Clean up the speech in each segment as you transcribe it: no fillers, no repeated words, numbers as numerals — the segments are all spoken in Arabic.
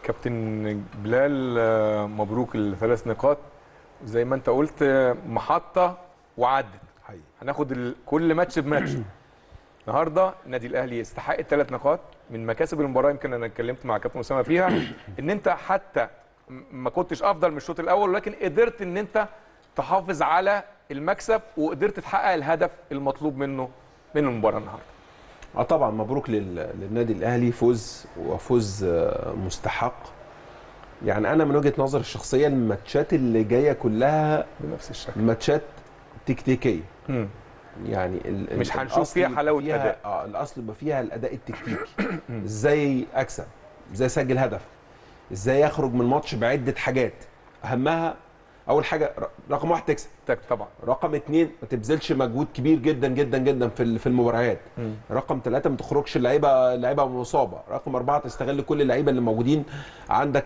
كابتن بلال، مبروك الثلاث نقاط. زي ما انت قلت محطه وعدت. هناخد كل ماتش بماتش. النهارده النادي الاهلي يستحق الثلاث نقاط من مكاسب المباراه. يمكن انا اتكلمت مع كابتن اسامه فيها ان انت حتى ما كنتش افضل من الشوط الاول، ولكن قدرت ان انت تحافظ على المكسب وقدرت تحقق الهدف المطلوب منه من المباراه النهارده. طبعا مبروك للنادي الاهلي، فوز وفوز مستحق. يعني انا من وجهه نظري الشخصيه الماتشات اللي جايه كلها بنفس الشكل، ماتشات تكتيكيه. يعني مش هنشوف فيها حلاوه اداء. الاصل يبقى فيها الاداء التكتيكي. ازاي اكسب، ازاي اسجل هدف، ازاي اخرج من الماتش بعده حاجات. اهمها اول حاجه رقم واحد تكسب طبعا. رقم اتنين ما تبذلش مجهود كبير جدا جدا جدا في المباريات. رقم ثلاثة ما تخرجش اللعيبه مصابه. رقم اربعة تستغل كل اللعيبه اللي موجودين عندك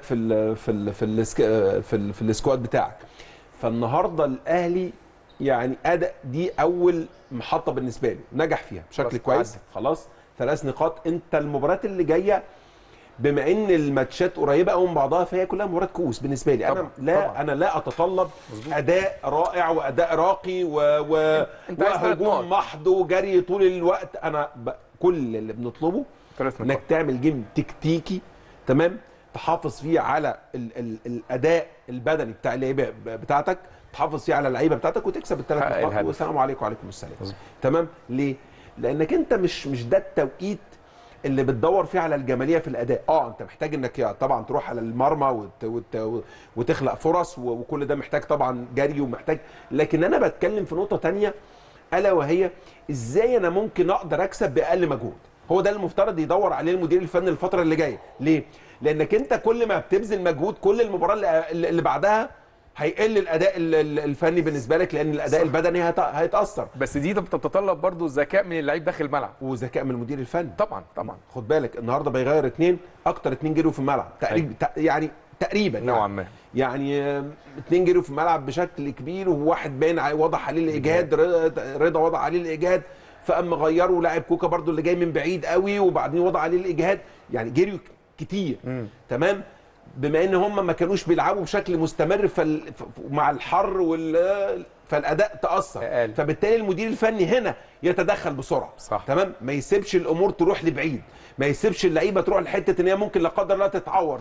في السكواد بتاعك. فالنهارده الاهلي يعني اداء دي اول محطه بالنسبه له، نجح فيها بشكل كويس. خلاص 3 نقاط. انت المباريات اللي جايه بما ان الماتشات قريبه قوي من بعضها فهي كلها مباريات كؤوس بالنسبه لي. انا لا اتطلب اداء رائع واداء راقي وهجوم محض وجري طول الوقت. كل اللي بنطلبه انك تعمل جيم تكتيكي تمام، تحافظ فيه على الاداء البدني بتاع اللعيبه بتاعتك، تحافظ فيه على اللعيبه بتاعتك وتكسب ال3 نقاط. والسلام عليكم وعليكم السلام. تمام. ليه؟ لانك انت مش ده التوقيت اللي بتدور فيه على الجماليه في الاداء. انت محتاج انك طبعا تروح على المرمى وتخلق فرص، وكل ده محتاج طبعا جري ومحتاج. لكن انا بتكلم في نقطه ثانيه، الا وهي ازاي انا ممكن اقدر اكسب باقل مجهود. هو ده المفترض يدور عليه المدير الفني الفتره اللي جايه. ليه؟ لانك انت كل ما بتبذل مجهود كل المباراه اللي بعدها هيقل الاداء الفني بالنسبه لك، لان الاداء البدني هيتاثر. بس دي بتتطلب برضو ذكاء من اللعيب داخل الملعب وذكاء من المدير الفني. طبعا. خد بالك النهارده بيغير اكتر 2 جريوا في الملعب تقريبا تقريبا نوعا ما. يعني 2 جريوا في الملعب بشكل كبير، وواحد باين وضح عليه الاجهاد، رضا وضع عليه الاجهاد، فاما غيروا لاعب كوكا برضو اللي جاي من بعيد قوي وبعدين وضع عليه الاجهاد. يعني جريوا كتير. تمام. بما ان هم ما كانوش بيلعبوا بشكل مستمر مع الحر فالاداء تاثر. فبالتالي المدير الفني هنا يتدخل بسرعه. صح. تمام. ما يسيبش الامور تروح لبعيد، ما يسيبش اللعيبه تروح لحته ان هي ممكن لا قدر الله تتعور،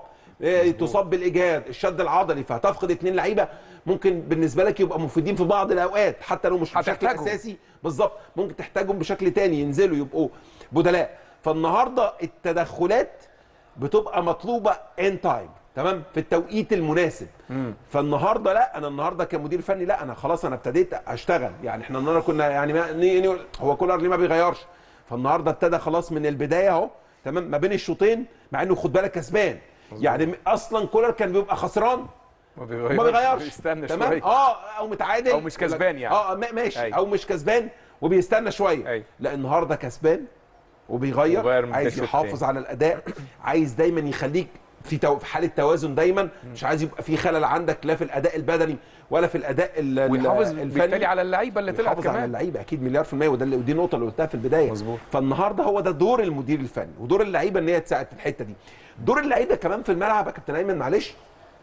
تصاب بالاجهاد، الشد العضلي، فهتفقد 2 لعيبه ممكن بالنسبه لك يبقى مفيدين في بعض الاوقات حتى لو مش بشكل اساسي. بالظبط. ممكن تحتاجهم بشكل تاني ينزلوا يبقوا بدلاء. فالنهارده التدخلات بتبقى مطلوبه ان تايم، تمام، في التوقيت المناسب. فالنهارده لا، انا النهارده كمدير فني لا، انا خلاص انا ابتديت اشتغل. يعني احنا النهارده كنا يعني هو كولر ليه ما بيغيرش؟ فالنهارده ابتدى خلاص من البدايه اهو، تمام، ما بين الشوطين، مع انه خد بالك كسبان. يعني اصلا كولر كان بيبقى خسران ما بيغيرش، بيستنى تمام شويه، او متعادل او مش كسبان يعني ماشي. او مش كسبان وبيستنى شويه. لا النهارده كسبان وبيغير، عايز يحافظ على الاداء، عايز دايما يخليك في حاله توازن دايما، مش عايز يبقى في خلل عندك لا في الاداء البدني ولا في الاداء ويحافظ الفني. بالتالي على اللعيبه اللي طلعت كمان، على اللعيبه اكيد مليار في الميه، ودي النقطه اللي قلتها في البدايه. مظبوط. فالنهارده هو ده دور المدير الفني ودور اللعيبه ان هي تساعد في الحته دي. دور اللعيبه كمان في الملعب يا كابتن ايمن، معلش،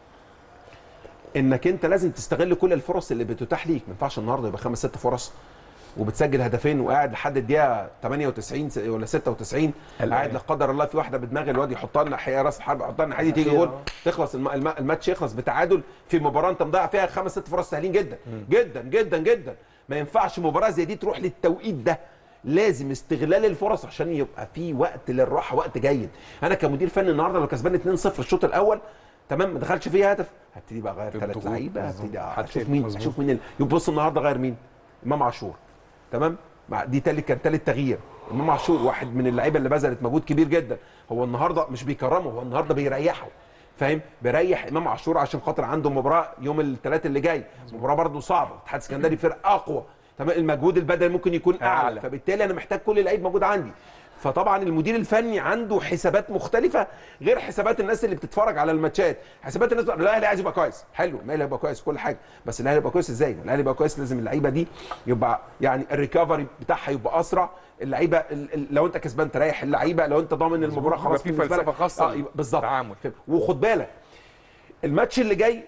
انك انت لازم تستغل كل الفرص اللي بتتاح ليك. ما ينفعش النهارده يبقى 5 6 فرص وبتسجل هدفين وقاعد لحد الدقيقه 98 ولا 96 قاعد لا قدر الله في واحده بدماغ الواد يحطها لنا حقيقه راس الحرب، يحطها لنا حديد تيجي جول، تخلص الماتش، يخلص بتعادل في مباراه انت مضيع فيها 5 6 فرص سهلين جدا جدا جدا جدا. ما ينفعش مباراه زي دي تروح للتوقيت ده. لازم استغلال الفرص عشان يبقى في وقت للراحه، وقت جيد. انا كمدير فني النهارده لو كسبان 2-0 الشوط اول، تمام، ما دخلش فيه هدف، هبتدي بقى اغير 3 لعيبه، هبتدي اشوف مين يبص النهارده غير مين؟ امام عاشور، تمام، دي كان تالت تغيير. امام عاشور واحد من اللعيبه اللي بذلت مجهود كبير جدا. هو النهارده مش بيكرمه، هو النهارده بيريحه، فاهم؟ بيريح امام عاشور عشان خاطر عنده مباراه يوم الثلاث اللي جاي، مباراه برده صعبه، الاتحاد السكندري فرق اقوى، تمام، المجهود البدني ممكن يكون اعلى، فبالتالي انا محتاج كل لعيب موجود عندي. فطبعا المدير الفني عنده حسابات مختلفه غير حسابات الناس اللي بتتفرج على الماتشات. حسابات الناس الاهلي عايز يبقى كويس، حلو، الاهلي يبقى كويس كل حاجه، بس الاهلي يبقى كويس ازاي؟ الاهلي يبقى كويس لازم اللعيبه دي يبقى يعني الريكفري بتاعها يبقى اسرع، اللعيبه لو انت كسبان تريح اللعيبه، لو انت ضامن المباراه خلاص في فلسفه خاصه بالظبط. تعامل. وخد بالك الماتش اللي جاي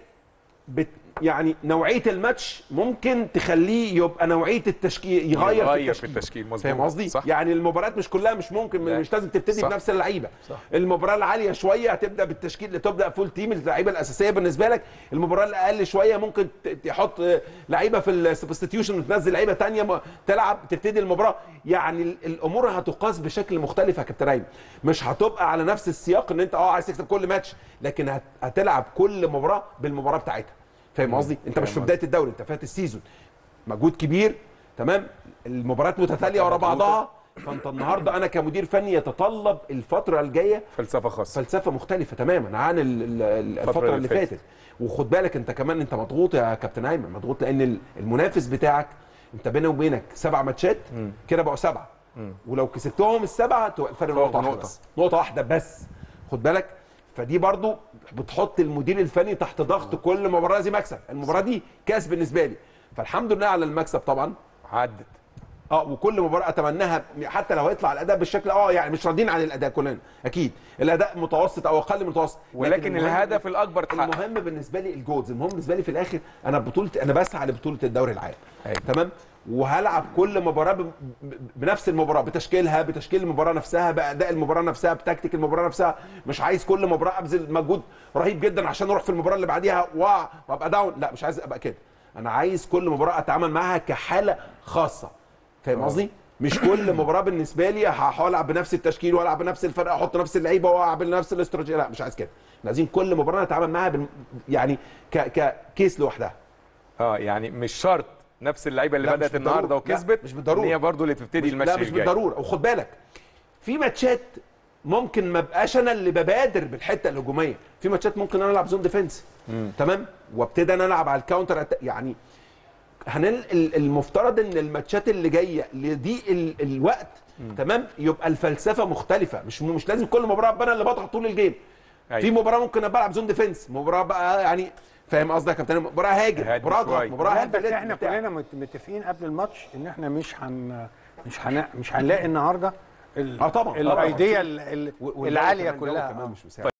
يعني نوعيه الماتش ممكن تخليه يبقى نوعيه التشكيل يغير في التشكيل. مظبوط. فاهم قصدي؟ يعني المباريات مش كلها مش ممكن لا. مش لازم تبتدي بنفس اللعيبه. المباراه العاليه شويه هتبدا بالتشكيل، تبدا فول تيم اللعيبه الاساسيه بالنسبه لك. المباراه الاقل شويه ممكن تحط لعيبه في السبستيوشن وتنزل لعيبه ثانيه تلعب تبتدي المباراه. يعني الامور هتقاس بشكل مختلف يا كابتن ايمن، مش هتبقى على نفس السياق ان انت عايز تكسب كل ماتش، لكن هتلعب كل مباراه بالمباراه بتاعتها. فاهم قصدي؟ انت مش في بدايه الدوري، انت فات السيزون مجهود كبير، تمام، المباريات متتاليه ورا بعضها، فانت النهارده انا كمدير فني يتطلب الفتره الجايه فلسفه خاصه، فلسفه مختلفه تماما عن الفتره اللي فاتت. وخد بالك انت كمان انت مضغوط يا كابتن ايمن، مضغوط لان المنافس بتاعك انت بينه وبينك 7 ماتشات كده بقوا 7، ولو كسبتهم السبعه تبقى الفرق نقطه واحده بس. خد بالك، فدي برضو بتحط المدير الفني تحت ضغط، كل مباراه لازم اكسب، المباراه دي كاس بالنسبه لي، فالحمد لله على المكسب طبعا عدت. وكل مباراه اتمناها حتى لو هيطلع الاداء بالشكل يعني مش راضيين عن الاداء كلنا اكيد، الاداء متوسط او اقل من متوسط، ولكن الهدف الاكبر اتحقق. المهم بالنسبه لي الجولز، المهم بالنسبه لي في الاخر انا بسعى لبطوله الدوري العام. تمام، وهلعب كل مباراه بنفس المباراه، بتشكيلها، بتشكيل المباراه نفسها، باداء المباراه نفسها، بتكتيك المباراه نفسها. مش عايز كل مباراه ابذل مجهود رهيب جدا عشان اروح في المباراه اللي بعديها وابقى داون، لا مش عايز ابقى كده. انا عايز كل مباراه اتعامل معاها كحاله خاصه. فاهم قصدي؟ مش كل مباراه بالنسبه لي هحاول العب بنفس التشكيل والعب بنفس الفرقه، احط نفس اللعيبه والعب بنفس الاستراتيجيه، لا مش عايز كده. عايزين كل مباراه نتعامل معاها يعني ككيس لوحدها. يعني مش شرط نفس اللعيبه اللي بدات النهارده وكسبت، مش بالضروره هي برضو اللي تبتدي الماتش الجاي. لا مش بالضروره. وخد بالك في ماتشات ممكن ما بقاش انا اللي ببادر بالحته الهجوميه، في ماتشات ممكن انا العب زون ديفنس، تمام، وابتدي انا العب على الكاونتر يعني المفترض ان الماتشات اللي جايه لضيق الوقت تمام يبقى الفلسفه مختلفه، مش لازم كل مباراه ابقى انا اللي بضغط طول الجيم. في مباراه ممكن ابقى العب زون ديفنس، مباراه بقى يعني فاهم قصدك يا كابتن، مباراه هاجر، مباراه اضغط، مباراه بس احنا كلنا متفقين قبل الماتش ان احنا مش هنلاقي النهارده طبعا الايديا العاليه كلها.